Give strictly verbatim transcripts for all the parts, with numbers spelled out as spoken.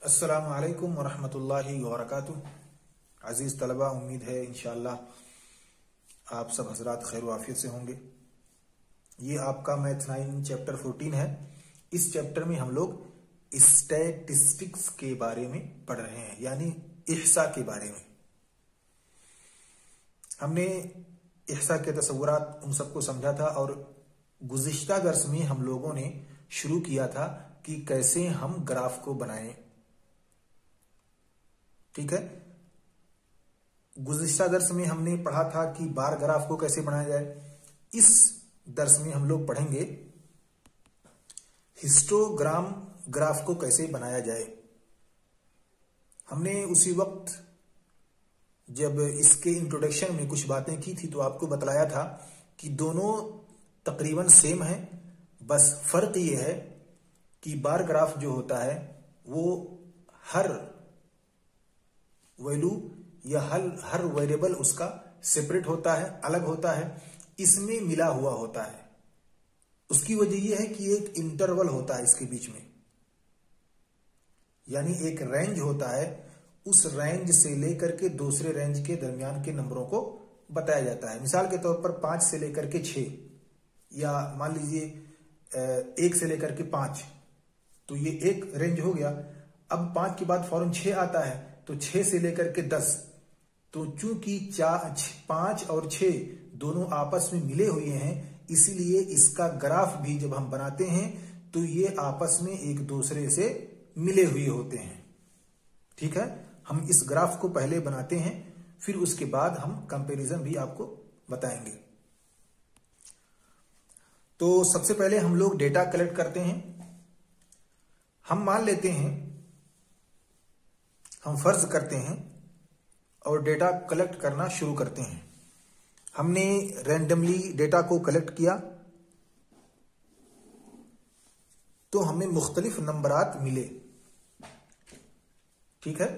अस्सलामु अलैकुम वरहमतुल्लाहि वबरकातुह। अजीज़ तलबा, उम्मीद है इंशाअल्लाह आप सब हजरात खैर आफियत से होंगे। ये आपका मैथ नाइन चैप्टर फोर्टीन है। इस चैप्टर में हम लोग स्टैटिस्टिक्स के बारे में पढ़ रहे हैं, यानी इहसा के बारे में। हमने इहसा के तसव्वुरात उन सबको समझा था और गुज़िश्ता दर्स में हम लोगों ने शुरू किया था कि कैसे हम ग्राफ को बनाएं। ठीक है, गुज़िश्ता दर्स में हमने पढ़ा था कि बार ग्राफ को कैसे बनाया जाए। इस दर्स में हम लोग पढ़ेंगे हिस्टोग्राम ग्राफ को कैसे बनाया जाए। हमने उसी वक्त जब इसके इंट्रोडक्शन में कुछ बातें की थी तो आपको बतलाया था कि दोनों तकरीबन सेम है, बस फर्क ये है कि बार ग्राफ जो होता है वो हर वैल्यू या हर हर वेरिएबल उसका सेपरेट होता है, अलग होता है, इसमें मिला हुआ होता है। उसकी वजह यह है कि एक इंटरवल होता है इसके बीच में, यानी एक रेंज होता है। उस रेंज से लेकर के दूसरे रेंज के दरमियान के नंबरों को बताया जाता है। मिसाल के तौर पर पांच से लेकर के छह, या मान लीजिए एक से लेकर के पांच, तो ये एक रेंज हो गया। अब पांच के बाद फौरन छह आता है, तो छह से लेकर के दस, तो चूंकि चार पांच और छह दोनों आपस में मिले हुए हैं, इसीलिए इसका ग्राफ भी जब हम बनाते हैं तो ये आपस में एक दूसरे से मिले हुए होते हैं। ठीक है, हम इस ग्राफ को पहले बनाते हैं, फिर उसके बाद हम कंपैरिजन भी आपको बताएंगे। तो सबसे पहले हम लोग डेटा कलेक्ट करते हैं। हम मान लेते हैं, हम फर्ज करते हैं और डेटा कलेक्ट करना शुरू करते हैं। हमने रैंडमली डेटा को कलेक्ट किया तो हमें मुख्तलिफ नंबरात मिले। ठीक है,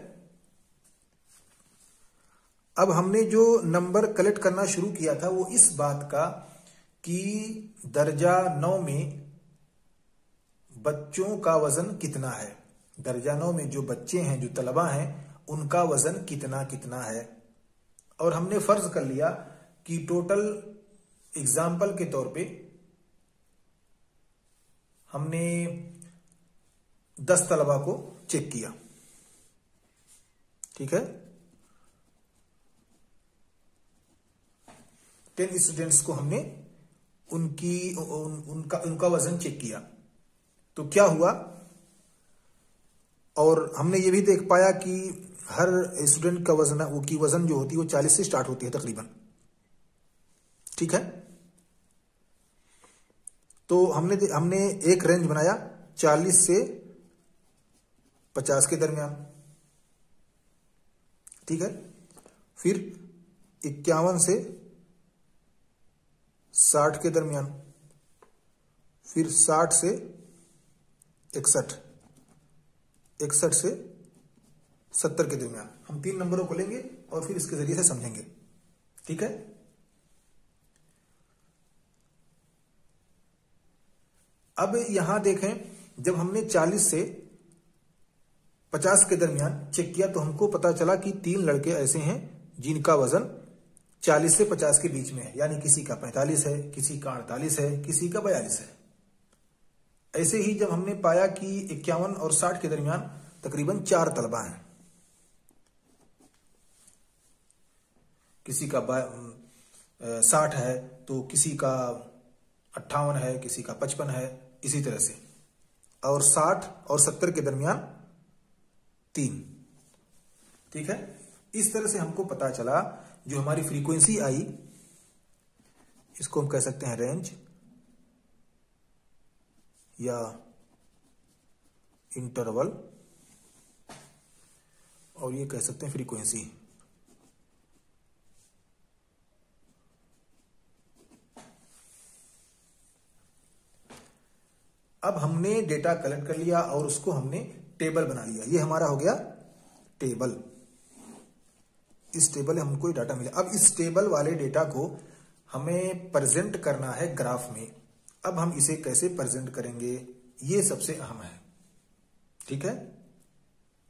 अब हमने जो नंबर कलेक्ट करना शुरू किया था वो इस बात का कि दर्जा नौ में बच्चों का वजन कितना है। दर्जा नौ में जो बच्चे हैं, जो तलबा हैं, उनका वजन कितना कितना है। और हमने फर्ज कर लिया कि टोटल एग्जाम्पल के तौर पे हमने दस तलबा को चेक किया। ठीक है, टेन स्टूडेंट्स को हमने उनकी उन, उनका उनका वजन चेक किया। तो क्या हुआ, और हमने ये भी देख पाया कि हर स्टूडेंट का वजन वो की वजन जो होती है वो चालीस से स्टार्ट होती है तकरीबन। ठीक है, तो हमने हमने एक रेंज बनाया चालीस से पचास के दरमियान। ठीक है, फिर इक्यावन से साठ के दरमियान, फिर साठ से इकसठ, इकसठ से सत्तर के दरमियान। हम तीन नंबरों को लेंगे और फिर इसके जरिए से समझेंगे। ठीक है, अब यहां देखें, जब हमने चालीस से पचास के दरमियान चेक किया तो हमको पता चला कि तीन लड़के ऐसे हैं जिनका वजन चालीस से पचास के बीच में है, यानी किसी का पैंतालीस है, किसी का अड़तालीस है, किसी का बयालीस है। ऐसे ही जब हमने पाया कि इक्यावन और साठ के दरमियान तकरीबन चार तलबा हैं, किसी का साठ है तो किसी का अट्ठावन है, किसी का पचपन है, इसी तरह से। और साठ और सत्तर के दरमियान तीन। ठीक है, इस तरह से हमको पता चला जो हमारी फ्रीक्वेंसी आई, इसको हम कह सकते हैं रेंज या इंटरवल, और ये कह सकते हैं फ्रीक्वेंसी। अब हमने डेटा कलेक्ट कर लिया और उसको हमने टेबल बना लिया। ये हमारा हो गया टेबल। इस टेबल में हमको डाटा मिला। अब इस टेबल वाले डेटा को हमें प्रेजेंट करना है ग्राफ में। अब हम इसे कैसे प्रेजेंट करेंगे, ये सबसे अहम है। ठीक है,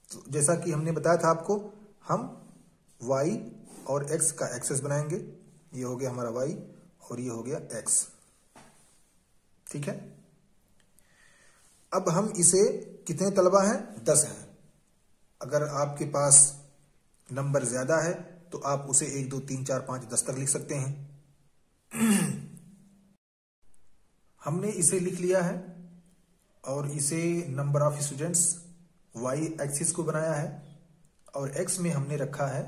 तो जैसा कि हमने बताया था आपको, हम y और x का एक्सेस बनाएंगे। ये हो गया हमारा y और ये हो गया x। ठीक है, अब हम इसे, कितने तलबा हैं, दस हैं। अगर आपके पास नंबर ज्यादा है तो आप उसे एक दो तीन चार पांच दस तक लिख सकते हैं। हमने इसे लिख लिया है और इसे number of students Y axis को बनाया है और एक्स में हमने रखा है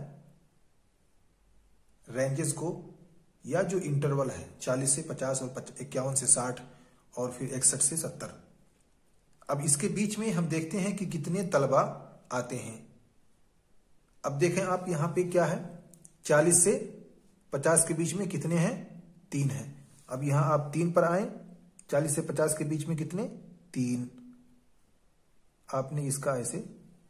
रेंजेस को, या जो इंटरवल है चालीस से पचास और इक्यावन से साठ और फिर इकसठ से सत्तर। अब इसके बीच में हम देखते हैं कि कितने तलबा आते हैं। अब देखें आप यहां पे क्या है, चालीस से पचास के बीच में कितने हैं, तीन हैं। अब यहां आप तीन पर आए, चालीस से पचास के बीच में कितने, तीन। आपने इसका ऐसे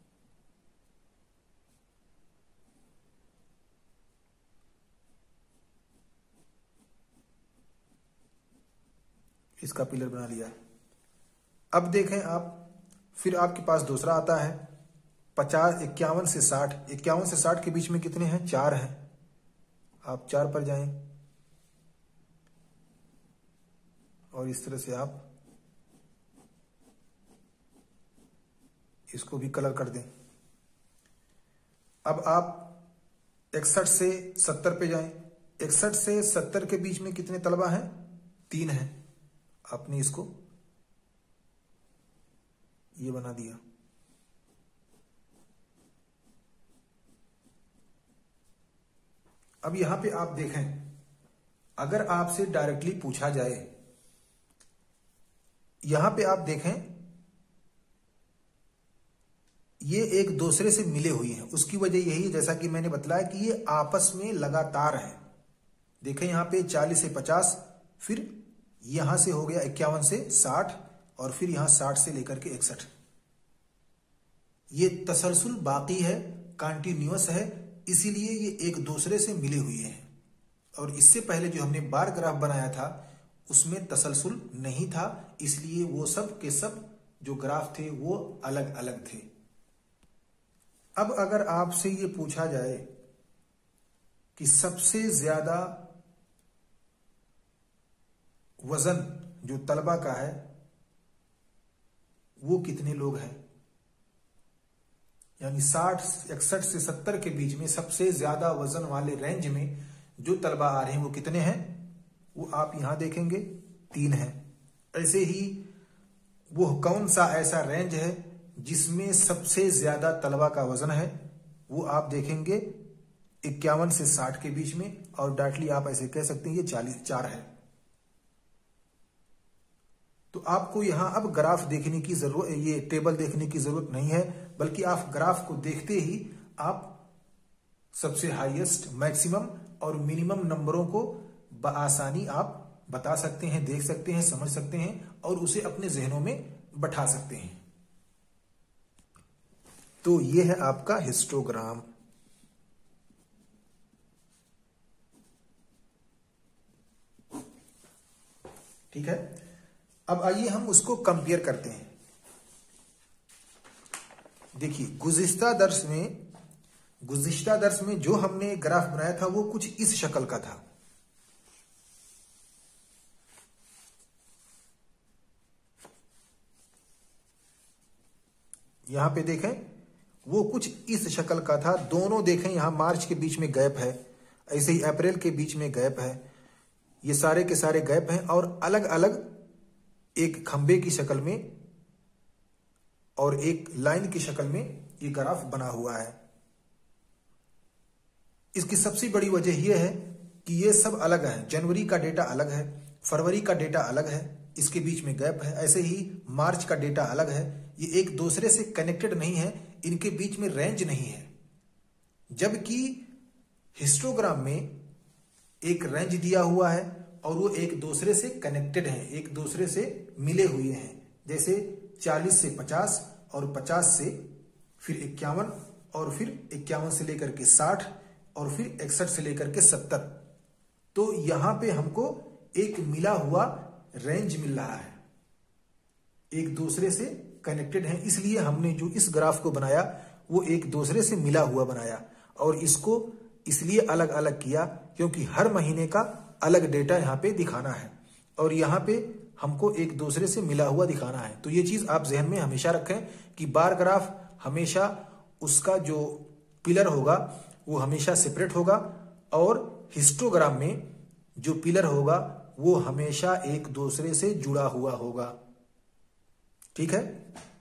इसका पिलर बना लिया। अब देखें आप, फिर आपके पास दूसरा आता है पचास इक्यावन से साठ। इक्यावन से साठ के बीच में कितने हैं, चार हैं। आप चार पर जाएं और इस तरह से आप इसको भी कलर कर दें। अब आप इकसठ से सत्तर पे जाएं। इकसठ से सत्तर के बीच में कितने तलबा हैं, तीन हैं। आपने इसको ये बना दिया। अब यहां पे आप देखें, अगर आपसे डायरेक्टली पूछा जाए, यहां पे आप देखें ये एक दूसरे से मिले हुए हैं। उसकी वजह यही है, जैसा कि मैंने बताया, कि ये आपस में लगातार है। देखें यहां पे चालीस से पचास, फिर यहां से हो गया इक्यावन से साठ और फिर यहां साठ से लेकर के इकसठ। ये तसलसल बाकी है, कंटिन्यूअस है, इसीलिए ये एक दूसरे से मिले हुए हैं। और इससे पहले जो हमने बार ग्राफ बनाया था उसमें तसलसल नहीं था, इसलिए वो सब के सब जो ग्राफ थे वो अलग अलग थे। अब अगर आपसे ये पूछा जाए कि सबसे ज्यादा वजन जो तलबा का है वो कितने लोग हैं, यानी साठ इकसठ से सत्तर के बीच में सबसे ज्यादा वजन वाले रेंज में जो तलबा आ रहे हैं वो कितने हैं, वो आप यहां देखेंगे तीन हैं। ऐसे ही वो कौन सा ऐसा रेंज है जिसमें सबसे ज्यादा तलबा का वजन है, वो आप देखेंगे इक्यावन से साठ के बीच में, और डायरेक्टली आप ऐसे कह सकते हैं ये चालीस चार है। तो आपको यहां अब ग्राफ देखने की जरूरत, ये टेबल देखने की जरूरत नहीं है, बल्कि आप ग्राफ को देखते ही आप सबसे हाईएस्ट, मैक्सिमम और मिनिमम नंबरों को बआसानी आप बता सकते हैं, देख सकते हैं, समझ सकते हैं और उसे अपने जहनों में बैठा सकते हैं। तो ये है आपका हिस्टोग्राम। ठीक है, अब आइए हम उसको कंपेयर करते हैं। देखिए, गुज़िश्ता दर्स में गुज़िश्ता दर्स में जो हमने ग्राफ बनाया था वो कुछ इस शक्ल का था। यहां पे देखें, वो कुछ इस शक्ल का था। दोनों देखें, यहां मार्च के बीच में गैप है, ऐसे ही अप्रैल के बीच में गैप है, ये सारे के सारे गैप हैं और अलग अलग एक खंबे की शक्ल में और एक लाइन की शक्ल में ये ग्राफ बना हुआ है। इसकी सबसे बड़ी वजह यह है कि ये सब अलग है। जनवरी का डेटा अलग है, फरवरी का डेटा अलग है, इसके बीच में गैप है। ऐसे ही मार्च का डेटा अलग है, ये एक दूसरे से कनेक्टेड नहीं है, इनके बीच में रेंज नहीं है। जबकि हिस्टोग्राम में एक रेंज दिया हुआ है और वो एक दूसरे से कनेक्टेड है, एक दूसरे से मिले हुए हैं। जैसे चालीस से पचास और पचास से फिर इक्यावन और फिर इक्यावन से लेकर के साठ और फिर इकसठ से लेकर के सत्तर। तो यहां पे हमको एक मिला हुआ रेंज मिल रहा है, एक दूसरे से कनेक्टेड है। इसलिए हमने जो इस ग्राफ को बनाया वो एक दूसरे से मिला हुआ बनाया, और इसको इसलिए अलग अलग किया क्योंकि हर महीने का अलग डेटा यहाँ पे दिखाना है और यहाँ पे हमको एक दूसरे से मिला हुआ दिखाना है। तो ये चीज आप जहन में हमेशा रखें कि बार ग्राफ हमेशा उसका जो पिलर होगा वो हमेशा सेपरेट होगा और हिस्टोग्राम में जो पिलर होगा वो हमेशा एक दूसरे से जुड़ा हुआ होगा। ठीक है।